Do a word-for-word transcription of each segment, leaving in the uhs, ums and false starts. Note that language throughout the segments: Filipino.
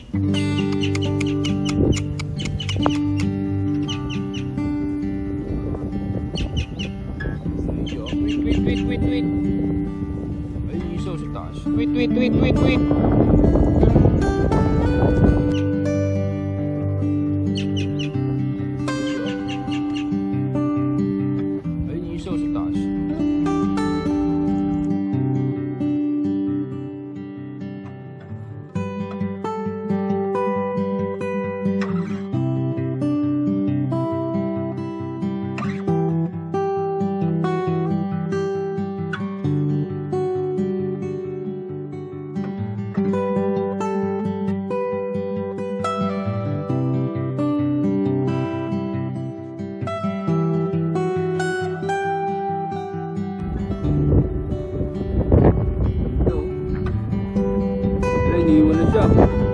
Wait, wait, wait, wait. Ayun yung isaw sa taas. Wait, wait, wait, wait, wait. Ayun yung isaw sa taas. Iniwan na siya.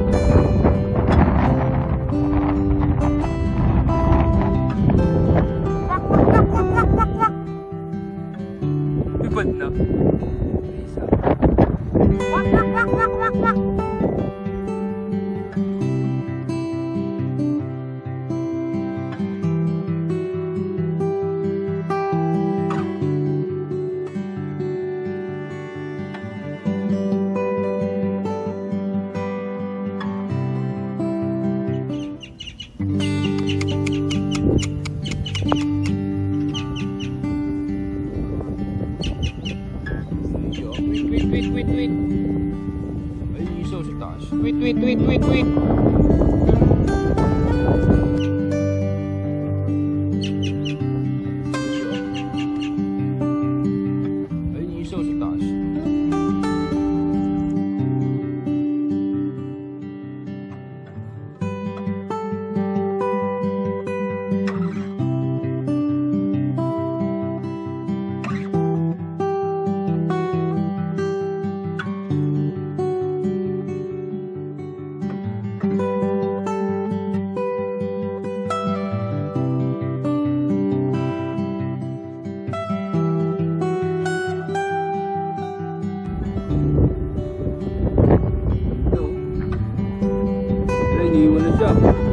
Ibad na. Isa. Wak, wak, wak, wak, wak, wak. Wait, wait, wait, wait. Ayun yung isaw sa taas. Wait, wait, wait, wait, wait. Ayun yung isaw sa taas. Iniwan na siya.